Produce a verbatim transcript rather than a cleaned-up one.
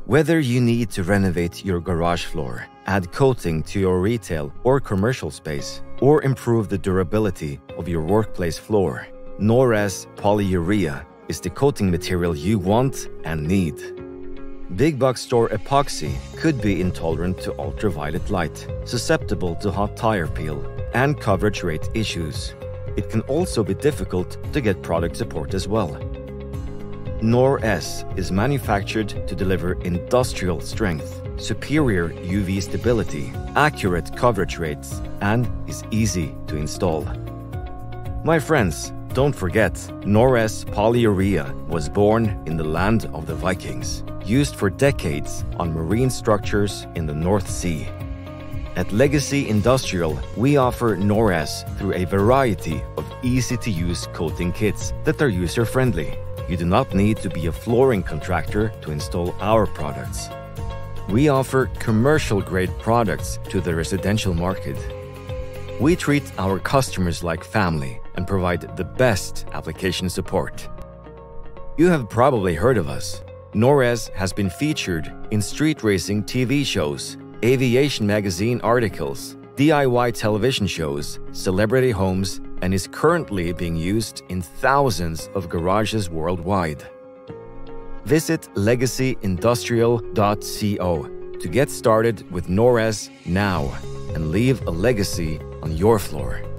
Whether you need to renovate your garage floor, add coating to your retail or commercial space, or improve the durability of your workplace floor, Nohr-S Polyurea is the coating material you want and need. Big box store epoxy could be intolerant to ultraviolet light, susceptible to hot tire peel, and coverage rate issues. It can also be difficult to get product support as well. Nohr-S is manufactured to deliver industrial strength, superior U V stability, accurate coverage rates, and is easy to install. My friends, don't forget, Nohr-S Polyurea was born in the land of the Vikings, used for decades on marine structures in the North Sea. At Legacy Industrial, we offer Nohr-S through a variety of easy-to-use coating kits that are user-friendly. You do not need to be a flooring contractor to install our products. We offer commercial-grade products to the residential market. We treat our customers like family and provide the best application support. You have probably heard of us. Nohr-S has been featured in street racing T V shows, aviation magazine articles, D I Y television shows, celebrity homes, and is currently being used in thousands of garages worldwide. Visit legacy industrial dot co to get started with Nohr-S now and leave a legacy on your floor.